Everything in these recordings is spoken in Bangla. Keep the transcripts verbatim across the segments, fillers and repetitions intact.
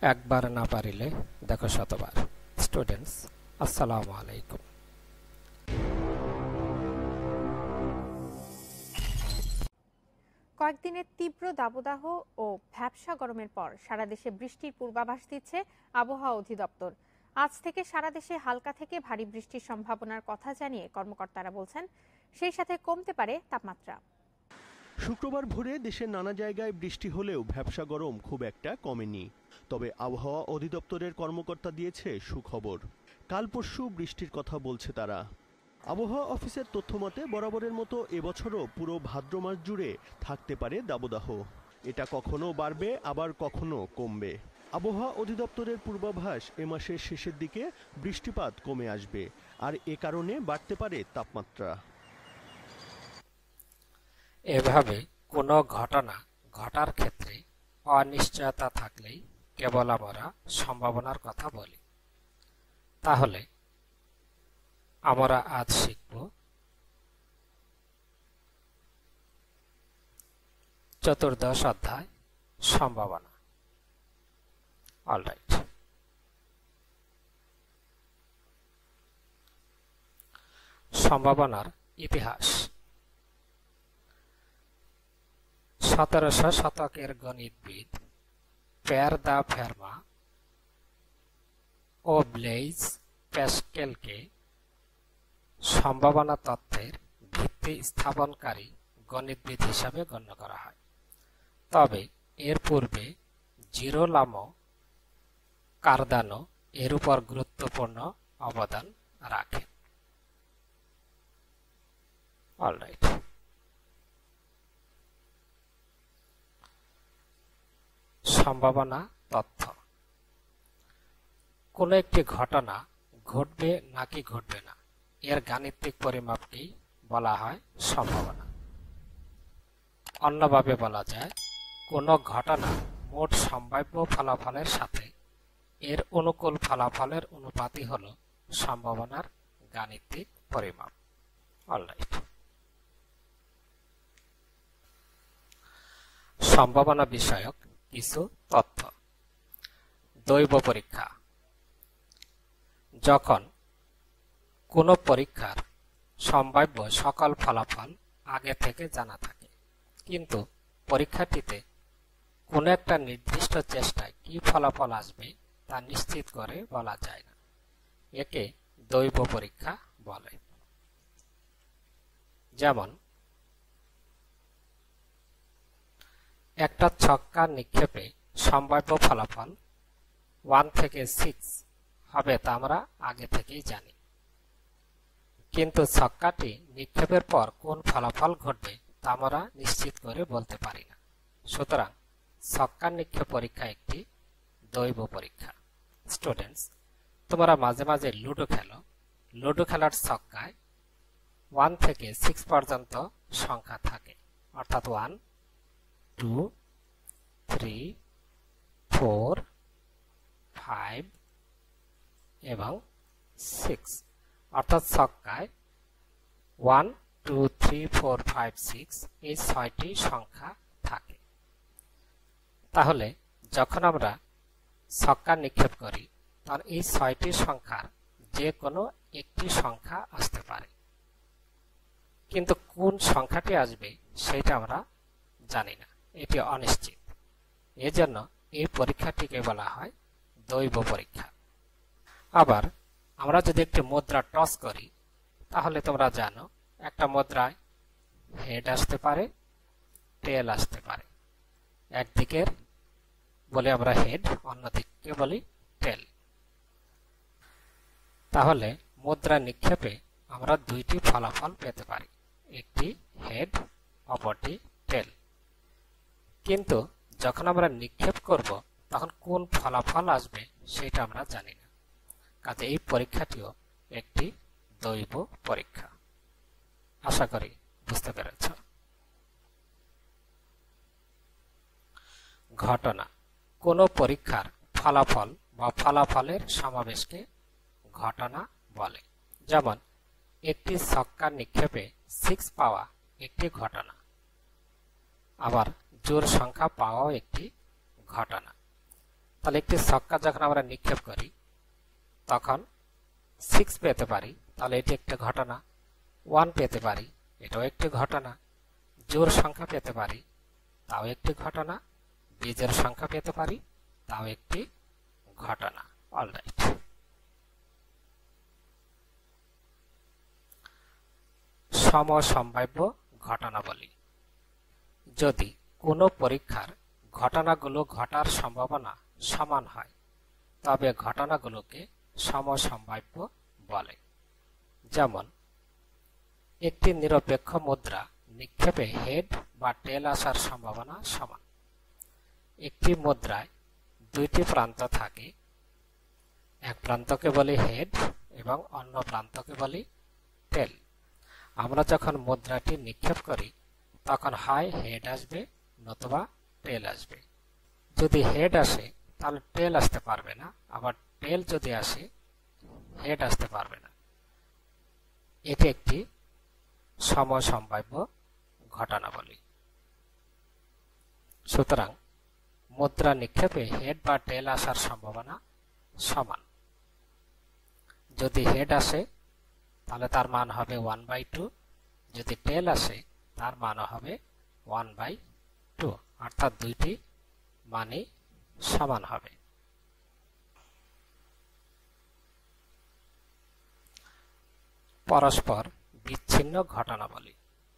একবার না পারিলে দেখো শতবার। স্টুডেন্টস, আসসালামু আলাইকুম। কয়েকদিনের তীব্র দাবদাহ ও ভ্যাপসা গরমের পর সারা দেশে বৃষ্টির পূর্বাভাস দিচ্ছে আবহাওয়া অধিদপ্তর। আজ থেকে সারা দেশে হালকা থেকে ভারী বৃষ্টির সম্ভাবনার কথা জানিয়ে কর্মকর্তারা বলছেন, সেই সাথে কমতে পারে তাপমাত্রা। শুক্রবার ভোরে দেশের নানা জায়গায় বৃষ্টি হলেও ভ্যাপসা গরম খুব একটা কমেনি। তবে আবহাওয়া অধিদপ্তরের কর্মকর্তা দিয়েছে সুখবর। কাল পরশু বৃষ্টির কথা বলছে তারা। আবহাওয়া অফিসের তথ্যমতে বরাবরের মতো এবছরও পুরো ভাদ্র মাস জুড়ে থাকতে পারে দাবদাহ। এটা কখনো বাড়বে আবার কখনো কমবে। আবহাওয়া অধিদপ্তরের পূর্বাভাস এ মাসের শেষের দিকে বৃষ্টিপাত কমে আসবে, আর এ কারণে বাড়তে পারে তাপমাত্রা। এভাবে কোনো ঘটনা ঘটার ক্ষেত্রে অনিশ্চয়তা থাকলেই কেবল আমরা সম্ভাবনার কথা বলি। তাহলে আমরা আজ শিখব চতুর্দশ অধ্যায় সম্ভাবনা। অলরাইট, সম্ভাবনার ইতিহাস। সতেরোশো শতকের গণিতবিদ পেয়ার দা ফেরমা ও ব্লেইজ প্যাস্কেলকে সম্ভাবনা তত্ত্বের ভিত্তি স্থাপনকারী গণিতবিদ হিসাবে গণ্য করা হয়। তবে এর পূর্বে জিরোলামো কারদানো এর উপর গুরুত্বপূর্ণ অবদান রাখেন। অলরাইট, সম্ভাবনা তথ্য। কোনো একটি ঘটনা ঘটবে নাকি ঘটবে না, এর গাণিতিক পরিমাপকেই বলা হয় সম্ভাবনা। অন্যভাবে বলা যায়, কোনো ঘটনা মোট সম্ভাব্য ফলাফলের সাথে এর অনুকূল ফলাফলের অনুপাতই হল সম্ভাবনার গাণিতিক পরিমাপ। অলরাইট, সম্ভাবনা বিষয়ক কিছু তথ্য। দৈব পরীক্ষা। যখন কোনো পরীক্ষার সম্ভাব্য সকল ফলাফল আগে থেকে জানা থাকে, কিন্তু পরীক্ষাটিতে কোনো একটা নির্দিষ্ট চেষ্টায় কি ফলাফল আসবে তা নিশ্চিত করে বলা যায় না, একে দৈব পরীক্ষা বলে। যেমন, একটা ছক্কা নিক্ষেপে সম্ভাব্য ফলাফল ওয়ান থেকে সিক্স হবে তা আমরা আগে থেকেই জানি, কিন্তু ছক্কাটি নিক্ষেপের পর কোন ফলাফল ঘটবে তা আমরা নিশ্চিত করে বলতে পারি না। সুতরাং ছক্কা নিক্ষেপ পরীক্ষা একটি দৈব পরীক্ষা। স্টুডেন্টস, তোমরা মাঝে মাঝে লুডো খেলো। লুডো খেলার ছক্কায় ওয়ান থেকে সিক্স পর্যন্ত সংখ্যা থাকে, অর্থাৎ one, two, three, four, five এবং সিক্স। অর্থাৎ ছক্কায় one, two, three, four, five, six এই ছয়টি সংখ্যা থাকে। তাহলে যখন আমরা ছক্কা নিক্ষেপ করি, তখন এই ছয়টি সংখ্যার যে কোনো একটি সংখ্যা আসতে পারে, কিন্তু কোন সংখ্যাটি আসবে সেটা আমরা জানি না, এটি অনিশ্চিত। এজন্য এই পরীক্ষাটিকে বলা হয় দৈব পরীক্ষা। আবার আমরা যদি একটি মুদ্রা টস করি, তাহলে তোমরা জানো একটা মুদ্রায় হেড আসতে পারে, টেল আসতে পারে। একদিকের বলি আমরা হেড, অন্যদিককে বলি টেল। তাহলে মুদ্রা নিক্ষেপে আমরা দুইটি ফলাফল পেতে পারি, একটি হেড, অপরটি টেল। কিন্তু যখন আমরা নিক্ষেপ করব, তখন কোন ফলাফল আসবে সেটা আমরা জানি না। কাজে এই পরীক্ষাটিও একটি দৈব পরীক্ষা। আশা করি বুঝতে পেরেছ। ঘটনা। কোনো পরীক্ষার ফলাফল বা ফলাফলের সমাবেশকে ঘটনা বলে। যেমন, একটি ছক্কা নিক্ষেপে সিক্স পাওয়া একটি ঘটনা, আবার জোড় সংখ্যা পাওয়াও একটি ঘটনা। তাহলে একটি ছক্কা যখন আমরা নিক্ষেপ করি তখন সিক্স পেতে পারি, তাহলে এটি একটি ঘটনা। ওয়ান পেতে পারি, এটাও একটি ঘটনা। জোড় সংখ্যা পেতে পারি, তাও একটি ঘটনা। বীজের সংখ্যা পেতে পারি, তাও একটি ঘটনা। অলরাইট। সমসম্ভাব্য ঘটনাবলী। যদি কোনো পরীক্ষার ঘটনাগুলো ঘটার সম্ভাবনা সমান হয় তবে ঘটনাগুলোকে সমসম্ভাব্য বলে। যেমন একটি নিরপেক্ষ মুদ্রা নিক্ষেপে হেড বা টেল আসার সম্ভাবনা সমান। একটি মুদ্রায় দুইটি প্রান্ত থাকে, এক প্রান্তকে বলি হেড এবং অন্য প্রান্তকে বলি টেল। আমরা যখন মুদ্রাটি নিক্ষেপ করি তখন হয় হেড আসবে নতুবা টেল আসবে। যদি হেড আসে তাহলে টেল আসতে পারবে না, আবার টেল যদি আসে হেড আসতে পারবে না। এটি একটি সমসম্ভাব্য ঘটনাবলী। সুতরাং মুদ্রা নিক্ষেপে হেড বা টেল আসার সম্ভাবনা সমান। যদি হেড আসে তাহলে তার মান হবে ওয়ান বাই টু, যদি টেল আসে তার মান হবে ওয়ান বাই টু, অর্থাৎ দুইটি মানই সমান হবে। পরস্পর বিচ্ছিন্ন ঘটনাবলী।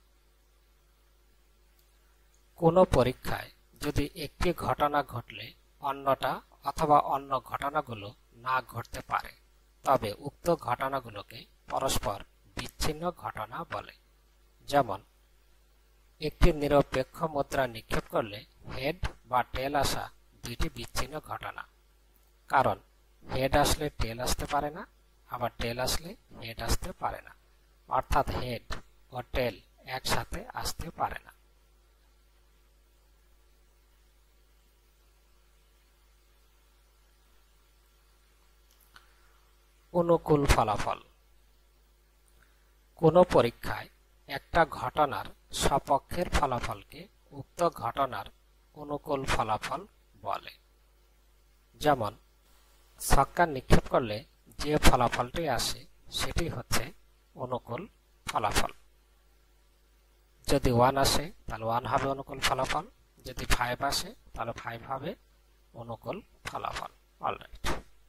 কোনো পরীক্ষায় যদি একটি ঘটনা ঘটলে অন্যটা অথবা অন্য ঘটনাগুলো না ঘটতে পারে তবে উক্ত ঘটনাগুলোকে পরস্পর বিচ্ছিন্ন ঘটনা বলে। যেমন একটি নিরপেক্ষ মুদ্রা নিক্ষেপ করলে হেড বা টেল আসা দুইটি বিচ্ছিন্ন ঘটনা, কারণ হেড আসলে টেল আসতে পারে না, আবার টেল আসলে হেড আসতে পারে না, অর্থাৎ হেড ও টেল একসাথে আসতে পারে না। অনুকূল ফলাফল। কোনো পরীক্ষায় একটা ঘটনার সপক্ষের ফলাফলকে উক্ত ঘটনার অনুকূল ফলাফল বলে। যেমন ছক্কা নিক্ষেপ করলে যে ফলাফলটি আসে সেটি হচ্ছে অনুকূল ফলাফল। যদি ওয়ান আসে তাহলে ওয়ান হবে অনুকূল ফলাফল, যদি ফাইভ আসে তাহলে ফাইভ হবে অনুকূল ফলাফল। অলরাইট।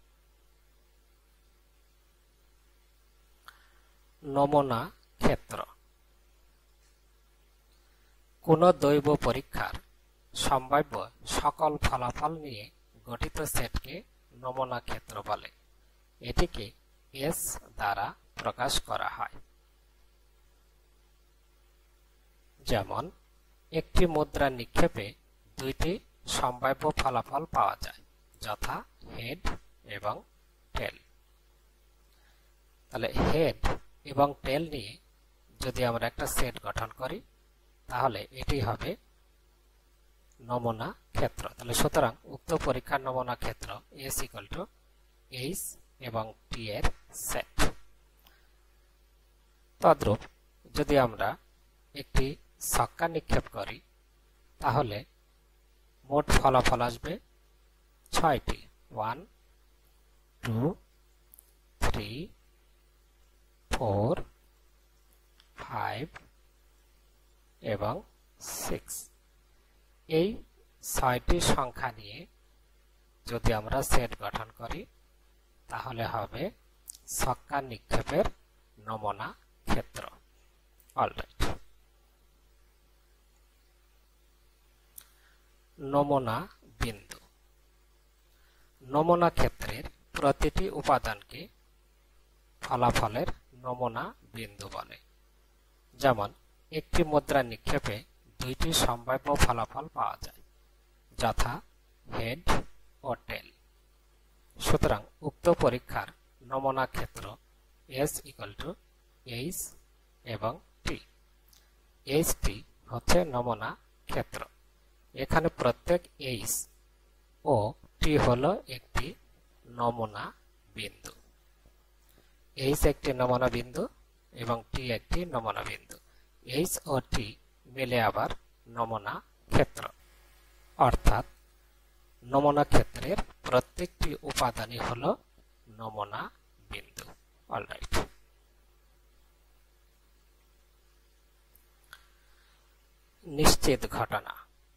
নমুনা ক্ষেত্র। কোন দৈব পরীক্ষার সম্ভাব্য সকল ফলাফল নিয়ে গঠিত সেটকে নমুনা ক্ষেত্র বলে। এটিকে এস দ্বারা প্রকাশ করা হয়। যেমন একটি মুদ্রা নিক্ষেপে দুইটি সম্ভাব্য ফলাফল পাওয়া যায়, যথা হেড এবং টেল। তাহলে হেড এবং টেল নিয়ে যদি আমরা একটা সেট গঠন করি তাহলে এটি হবে নমুনা ক্ষেত্র। তাহলে সুতরাং উক্ত পরীক্ষার নমুনা ক্ষেত্র এস ইকুয়াল টু এইচ এবং টি এর সেট। তদ্রূপ যদি আমরা একটি ছক্কা নিক্ষেপ করি তাহলে মোট ফলাফল আসবে ছয়টি, one two three four five এবং সিক্স। এই ছয়টি সংখ্যা নিয়ে যদি আমরা সেট গঠন করি তাহলে হবে ছক্কা নিক্ষেপের নমুনা ক্ষেত্র। অলরাইট। নমুনা বিন্দু। নমুনা ক্ষেত্রের প্রতিটি উপাদানকে ফলাফলের নমুনা বিন্দু বলে। যেমন একটি মুদ্রা নিক্ষেপে দুইটি সম্ভাব্য ফলাফল পাওয়া যায়, যথা হেড ও টেল। সুতরাং উক্ত পরীক্ষার নমুনা ক্ষেত্র এস ইকুয়াল টু এইচ এবং টি। এইচ টি হচ্ছে নমুনা ক্ষেত্র। এখানে প্রত্যেক এইচ ও টি হলো একটি নমুনা বিন্দু। এইচ একটি নমুনা বিন্দু এবং টি একটি নমুনা বিন্দু। এইচ ও টি মিলে আবার নমুনা ক্ষেত্র। অর্থাৎ নমুনা ক্ষেত্রের প্রত্যেকটি উপাদানই হলো নমুনা বিন্দু। অলরাইট, নিশ্চিত ঘটনা।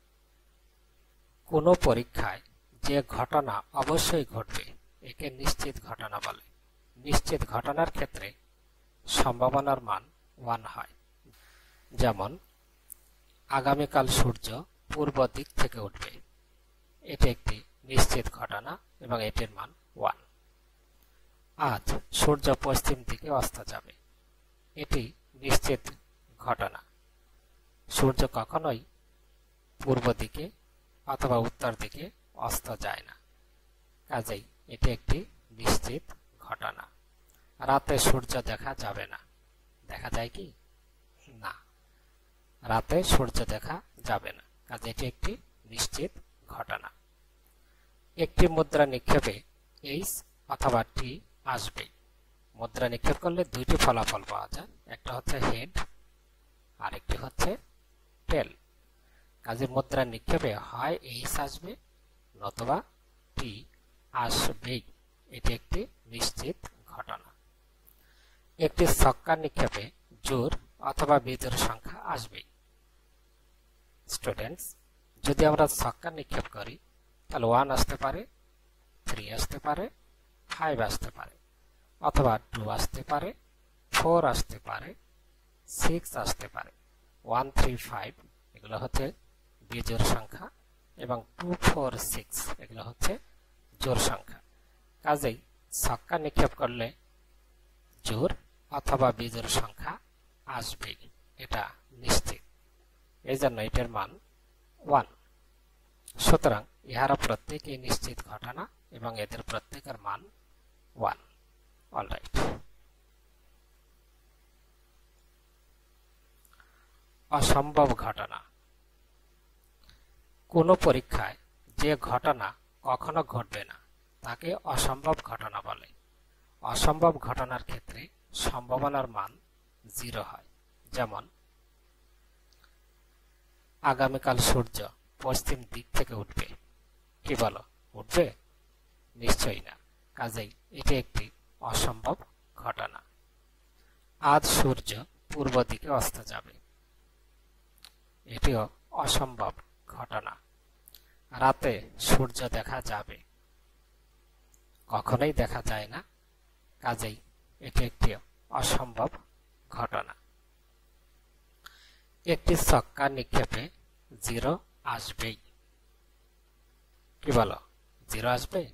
কোনো পরীক্ষায় যে ঘটনা অবশ্যই ঘটবে একে নিশ্চিত ঘটনা বলে। নিশ্চিত ঘটনার ক্ষেত্রে সম্ভাবনার মান ওয়ান হয়। যেমন আগামীকাল সূর্য পূর্ব দিক থেকে উঠবে, এটি একটি নিশ্চিত ঘটনা এবং এটির মান ওয়ান। আজ সূর্য পশ্চিম দিকে অস্ত যাবে, এটি নিশ্চিত ঘটনা। সূর্য কখনোই পূর্ব দিকে অথবা উত্তর দিকে অস্ত যায় না, কাজেই এটি একটি নিশ্চিত ঘটনা। রাতে সূর্য দেখা যাবে না, দেখা যায় কি না, রাতে সূর্য দেখা যাবে না, কাজে এটি একটি নিশ্চিত ঘটনা। একটি মুদ্রা নিক্ষেপে এইচ অথবা টি আসবে। মুদ্রা নিক্ষেপ করলে দুইটি ফলাফল পাওয়া যায়, একটা হচ্ছে হেড আর একটি হচ্ছে টেল। কাজে মুদ্রা নিক্ষেপে হয় এইচ আসবে নতুবা টি আসবেই, এটি একটি নিশ্চিত ঘটনা। একটি ছক্কা নিক্ষেপে জোড় অথবা বিজোড় সংখ্যা আসবেই। স্টুডেন্টস, যদি আমরা ছক্কা নিক্ষেপ করি তাহলে ওয়ান আসতে পারে, থ্রি আসতে পারে, ফাইভ আসতে পারে, অথবা টু আসতে পারে, ফোর আসতে পারে, সিক্স আসতে পারে। ওয়ান থ্রি ফাইভ এগুলো হচ্ছে বিজোড় সংখ্যা এবং টু ফোর সিক্স এগুলো হচ্ছে জোড় সংখ্যা। কাজেই ছক্কা নিক্ষেপ করলে জোড় অথবা বিজোড় সংখ্যা আসবেই, এটা নিশ্চিত। এই জন্য এটার মান ওয়ান। সুতরাং ইহারা প্রত্যেকই নিশ্চিত ঘটনা এবং এদের প্রত্যেকের মান ওয়ান। অলরাইট, অসম্ভব ঘটনা। কোনো পরীক্ষায় যে ঘটনা কখনো ঘটবে না তাকে অসম্ভব ঘটনা বলে। অসম্ভব ঘটনার ক্ষেত্রে সম্ভাবনার মান জিরো হয়। যেমন আগামীকাল সূর্য পশ্চিম দিক থেকে উঠবে, কি বলো, উঠবে? নিশ্চয়ই না, কাজেই এটি একটি অসম্ভব ঘটনা। আজ সূর্য পূর্ব দিকে অস্ত যাবে, এটিও অসম্ভব ঘটনা। রাতে সূর্য দেখা যাবে, কখনোই দেখা যায় না, কাজেই এটি একটি অসম্ভব ঘটনা। একটি ছক্কা নিক্ষেপে জিরো আসবেই, কি বলো, জিরো আসবে?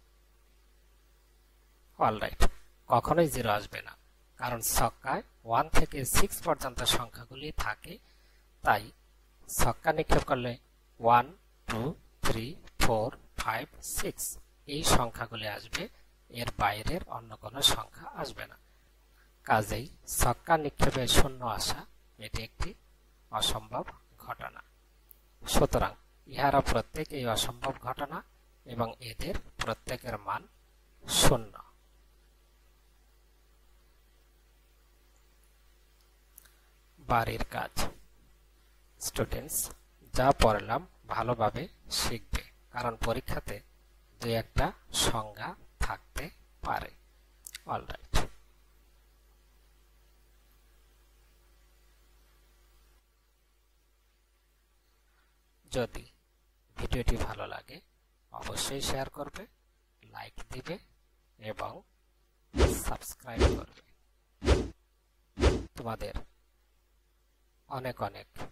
অলরাইট, কখনোই জিরো আসবে না, কারণ ছক্কায় ওয়ান থেকে সিক্স পর্যন্ত সংখ্যাগুলি থাকে, তাই ছক্কা নিক্ষেপ করলে one two three four five six এই সংখ্যাগুলি আসবে, এর বাইরের অন্য কোনো সংখ্যা আসবে না। কাজেই ছক্কা নিক্ষেপে শূন্য আসা এটি একটি অসম্ভব ঘটনা। সুতরাং ইহারা প্রত্যেকেই অসম্ভব ঘটনা এবং এদের প্রত্যেকের মান শূন্য। বাড়ির কাজ। স্টুডেন্টস, যা পড়লাম ভালোভাবে শিখবে, কারণ পরীক্ষাতে দুই একটা সংজ্ঞা থাকতে পারে। অলরাইট, যদি ভিডিওটি ভালো লাগে অবশ্যই শেয়ার করবে, লাইক দিবে এবং সাবস্ক্রাইব করবে। তোমাদের অনেক অনেক